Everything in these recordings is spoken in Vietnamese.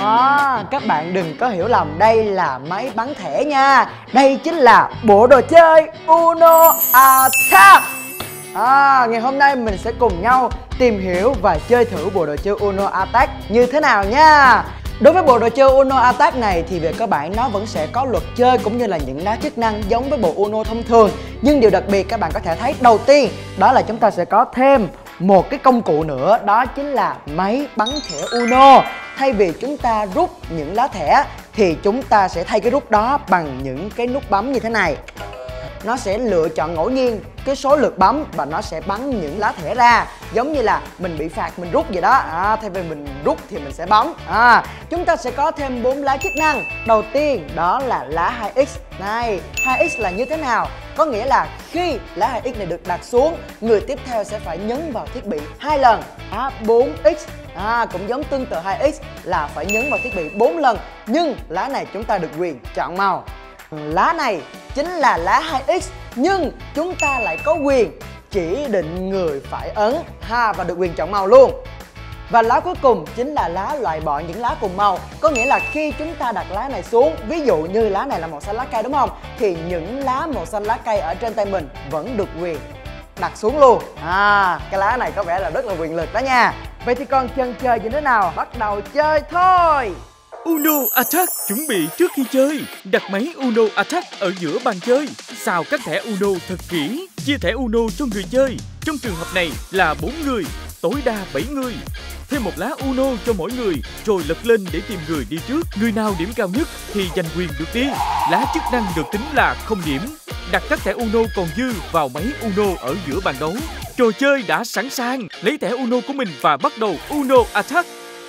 Các bạn đừng có hiểu lầm đây là máy bắn thẻ nha. Đây chính là bộ đồ chơi Uno Attack. Ngày hôm nay mình sẽ cùng nhau tìm hiểu và chơi thử bộ đồ chơi Uno Attack như thế nào nha. Đối với bộ đồ chơi Uno Attack này thì về cơ bản nó vẫn sẽ có luật chơi cũng như là những lá chức năng giống với bộ Uno thông thường. Nhưng điều đặc biệt các bạn có thể thấy đầu tiên đó là chúng ta sẽ có thêm một cái công cụ nữa, đó chính là máy bắn thẻ Uno. Thay vì chúng ta rút những lá thẻ thì chúng ta sẽ thay cái rút đó bằng những cái nút bấm như thế này. Nó sẽ lựa chọn ngẫu nhiên cái số lượt bấm và nó sẽ bắn những lá thẻ ra, giống như là mình bị phạt mình rút vậy đó. Thay vì mình rút thì mình sẽ bấm. Chúng ta sẽ có thêm 4 lá chức năng. Đầu tiên đó là lá 2x. Này, 2x là như thế nào? Có nghĩa là khi lá 2x này được đặt xuống, người tiếp theo sẽ phải nhấn vào thiết bị 2 lần. 4x cũng giống tương tự 2x là phải nhấn vào thiết bị 4 lần. Nhưng lá này chúng ta được quyền chọn màu. Lá này chính là lá 2x, nhưng chúng ta lại có quyền chỉ định người phải ấn và được quyền chọn màu luôn. Và lá cuối cùng chính là lá loại bỏ những lá cùng màu. Có nghĩa là khi chúng ta đặt lá này xuống, ví dụ như lá này là màu xanh lá cây đúng không, thì những lá màu xanh lá cây ở trên tay mình vẫn được quyền đặt xuống luôn. Cái lá này có vẻ là rất là quyền lực đó nha. Vậy thì còn chần chờ gì nữa nào, bắt đầu chơi thôi. Uno Attack chuẩn bị trước khi chơi. Đặt máy Uno Attack ở giữa bàn chơi. Xào các thẻ Uno thật kỹ. Chia thẻ Uno cho người chơi. Trong trường hợp này là 4 người, tối đa 7 người. Thêm một lá Uno cho mỗi người, rồi lật lên để tìm người đi trước. Người nào điểm cao nhất thì giành quyền được đi. Lá chức năng được tính là 0 điểm. Đặt các thẻ Uno còn dư vào máy Uno ở giữa bàn đấu. Trò chơi đã sẵn sàng. Lấy thẻ Uno của mình và bắt đầu Uno Attack.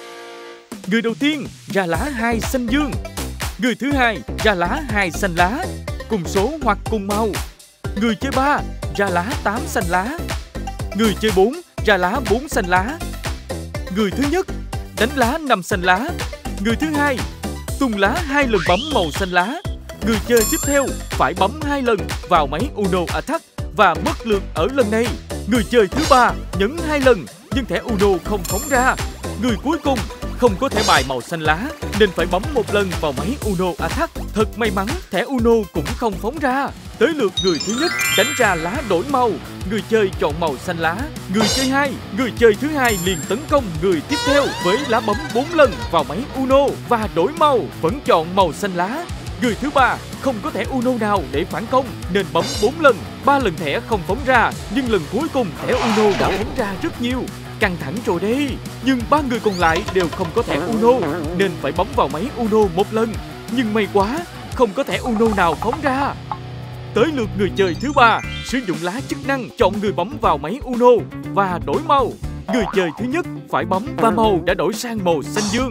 Người đầu tiên ra lá 2 xanh dương. Người thứ hai ra lá 2 xanh lá, cùng số hoặc cùng màu. Người chơi 3 ra lá 8 xanh lá. Người chơi 4 ra lá 4 xanh lá. Người thứ nhất đánh lá 5 xanh lá. Người thứ hai tung lá 2 lần bấm màu xanh lá. Người chơi tiếp theo phải bấm 2 lần vào máy Uno Attack và mất lượt ở lần này. Người chơi thứ 3 nhấn 2 lần nhưng thẻ Uno không phóng ra. Người cuối cùng không có thẻ bài màu xanh lá nên phải bấm 1 lần vào máy Uno Attack. Thật may mắn, thẻ Uno cũng không phóng ra. Tới lượt người thứ nhất đánh ra lá đổi màu. Người chơi chọn màu xanh lá. Người chơi 2, người chơi thứ hai liền tấn công người tiếp theo với lá bấm 4 lần vào máy Uno và đổi màu, vẫn chọn màu xanh lá. Người thứ 3 không có thẻ Uno nào để phản công nên bấm 4 lần. 3 lần thẻ không phóng ra, nhưng lần cuối cùng thẻ Uno đã phóng ra rất nhiều. Căng thẳng rồi đây. Nhưng 3 người còn lại đều không có thẻ Uno nên phải bấm vào máy Uno 1 lần. Nhưng may quá, không có thẻ Uno nào phóng ra. Tới lượt người chơi thứ 3 sử dụng lá chức năng chọn người bấm vào máy Uno và đổi màu. Người chơi thứ nhất phải bấm và màu đã đổi sang màu xanh dương.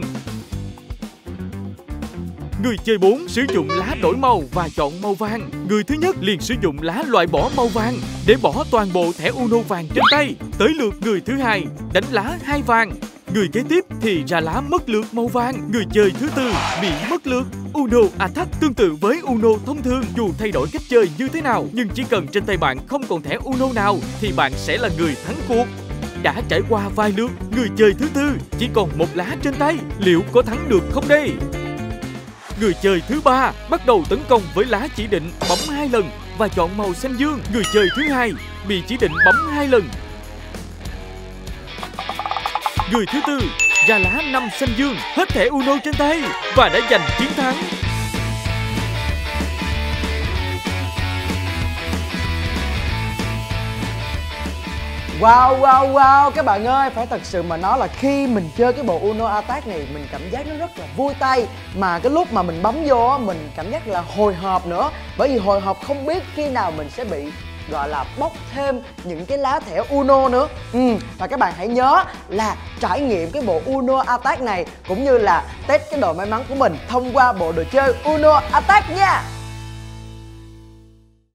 Người chơi 4 sử dụng lá đổi màu và chọn màu vàng. Người thứ nhất liền sử dụng lá loại bỏ màu vàng để bỏ toàn bộ thẻ Uno vàng trên tay. Tới lượt người thứ hai đánh lá 2 vàng. Người kế tiếp thì ra lá mất lượt màu vàng. Người chơi thứ tư bị mất lượt. Uno Attack tương tự với Uno thông thường, dù thay đổi cách chơi như thế nào, nhưng chỉ cần trên tay bạn không còn thẻ Uno nào thì bạn sẽ là người thắng cuộc. Đã trải qua vài lượt, người chơi thứ tư chỉ còn 1 lá trên tay. Liệu có thắng được không đây? Người chơi thứ 3 bắt đầu tấn công với lá chỉ định bấm 2 lần và chọn màu xanh dương. Người chơi thứ hai bị chỉ định bấm 2 lần. Người thứ tư ra lá 5 xanh dương, hết thẻ Uno trên tay và đã giành chiến thắng. Wow, các bạn ơi, phải thật sự mà nói là khi mình chơi cái bộ Uno Attack này mình cảm giác nó rất là vui tay. Mà cái lúc mà mình bấm vô á, mình cảm giác là hồi hộp nữa. Bởi vì hồi hộp không biết khi nào mình sẽ bị gọi là bóc thêm những cái lá thẻ Uno nữa. Và các bạn hãy nhớ là trải nghiệm cái bộ Uno Attack này cũng như là test cái độ may mắn của mình thông qua bộ đồ chơi Uno Attack nha.